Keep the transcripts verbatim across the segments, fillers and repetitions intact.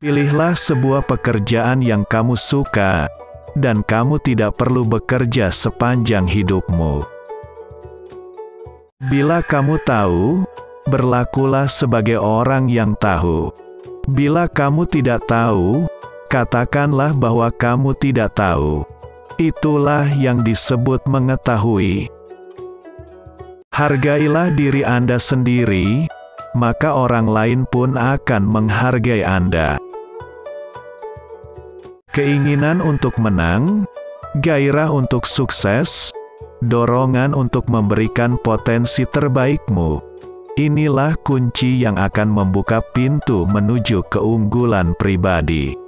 Pilihlah sebuah pekerjaan yang kamu suka, dan kamu tidak perlu bekerja sepanjang hidupmu. Bila kamu tahu, berlakulah sebagai orang yang tahu. Bila kamu tidak tahu, katakanlah bahwa kamu tidak tahu. Itulah yang disebut mengetahui. Hargailah diri Anda sendiri, maka orang lain pun akan menghargai Anda. Keinginan untuk menang, gairah untuk sukses, dorongan untuk memberikan potensi terbaikmu. Inilah kunci yang akan membuka pintu menuju keunggulan pribadi.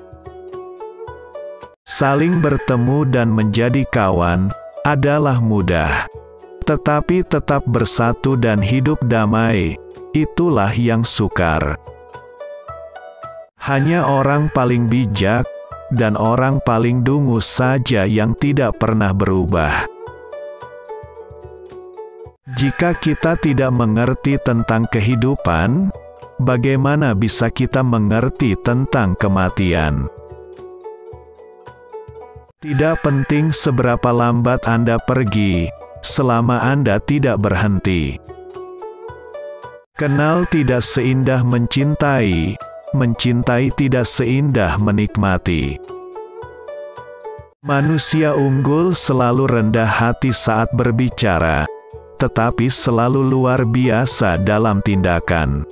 Saling bertemu dan menjadi kawan adalah mudah. Tetapi tetap bersatu dan hidup damai, itulah yang sukar. Hanya orang paling bijak dan orang paling dungu saja yang tidak pernah berubah. Jika kita tidak mengerti tentang kehidupan, bagaimana bisa kita mengerti tentang kematian? Tidak penting seberapa lambat Anda pergi, selama Anda tidak berhenti. Kenal tidak seindah mencintai, mencintai tidak seindah menikmati. Manusia unggul selalu rendah hati saat berbicara, tetapi selalu luar biasa dalam tindakan.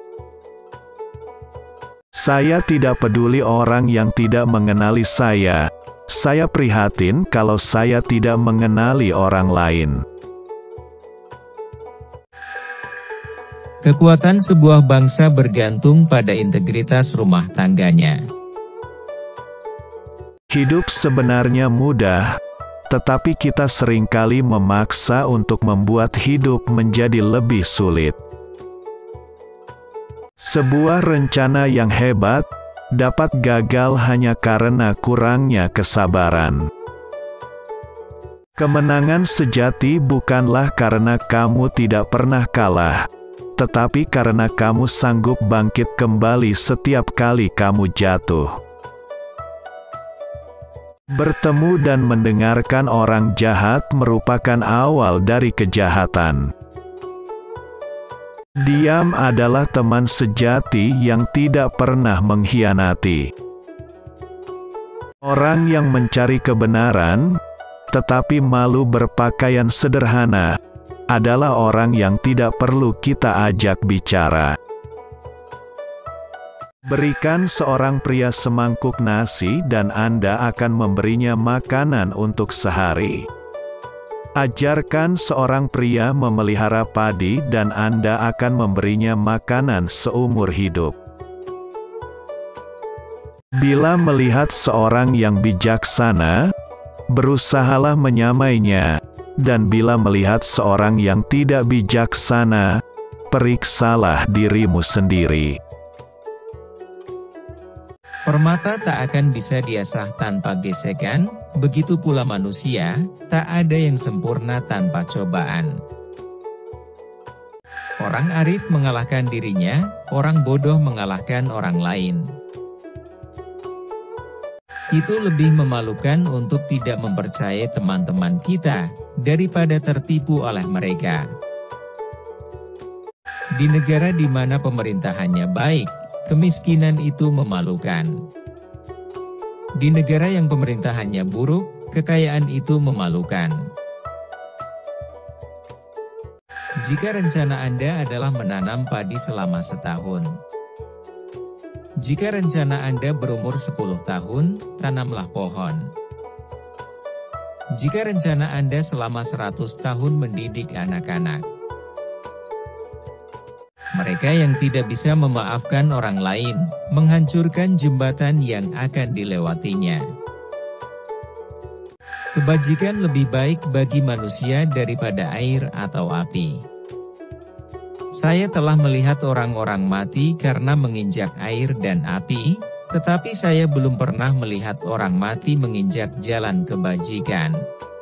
Saya tidak peduli orang yang tidak mengenali saya. Saya prihatin kalau saya tidak mengenali orang lain. Kekuatan sebuah bangsa bergantung pada integritas rumah tangganya. Hidup sebenarnya mudah, tetapi kita seringkali memaksa untuk membuat hidup menjadi lebih sulit. Sebuah rencana yang hebat dapat gagal hanya karena kurangnya kesabaran. Kemenangan sejati bukanlah karena kamu tidak pernah kalah, tetapi karena kamu sanggup bangkit kembali setiap kali kamu jatuh. Bertemu dan mendengarkan orang jahat merupakan awal dari kejahatan. Diam adalah teman sejati yang tidak pernah mengkhianati. Orang yang mencari kebenaran, tetapi malu berpakaian sederhana, adalah orang yang tidak perlu kita ajak bicara. Berikan seorang pria semangkuk nasi dan Anda akan memberinya makanan untuk sehari. Ajarkan seorang pria memelihara padi dan Anda akan memberinya makanan seumur hidup. Bila melihat seorang yang bijaksana, berusahalah menyamainya, dan bila melihat seorang yang tidak bijaksana, periksalah dirimu sendiri. Permata tak akan bisa diasah tanpa gesekan, begitu pula manusia, tak ada yang sempurna tanpa cobaan. Orang arif mengalahkan dirinya, orang bodoh mengalahkan orang lain. Itu lebih memalukan untuk tidak mempercayai teman-teman kita, daripada tertipu oleh mereka. Di negara di mana pemerintahannya baik, kemiskinan itu memalukan. Di negara yang pemerintahannya buruk, kekayaan itu memalukan. Jika rencana Anda adalah menanam padi selama setahun. Jika rencana Anda berumur sepuluh tahun, tanamlah pohon. Jika rencana Anda selama seratus tahun mendidik anak-anak. Mereka yang tidak bisa memaafkan orang lain, menghancurkan jembatan yang akan dilewatinya. Kebajikan lebih baik bagi manusia daripada air atau api. Saya telah melihat orang-orang mati karena menginjak air dan api, tetapi saya belum pernah melihat orang mati menginjak jalan kebajikan.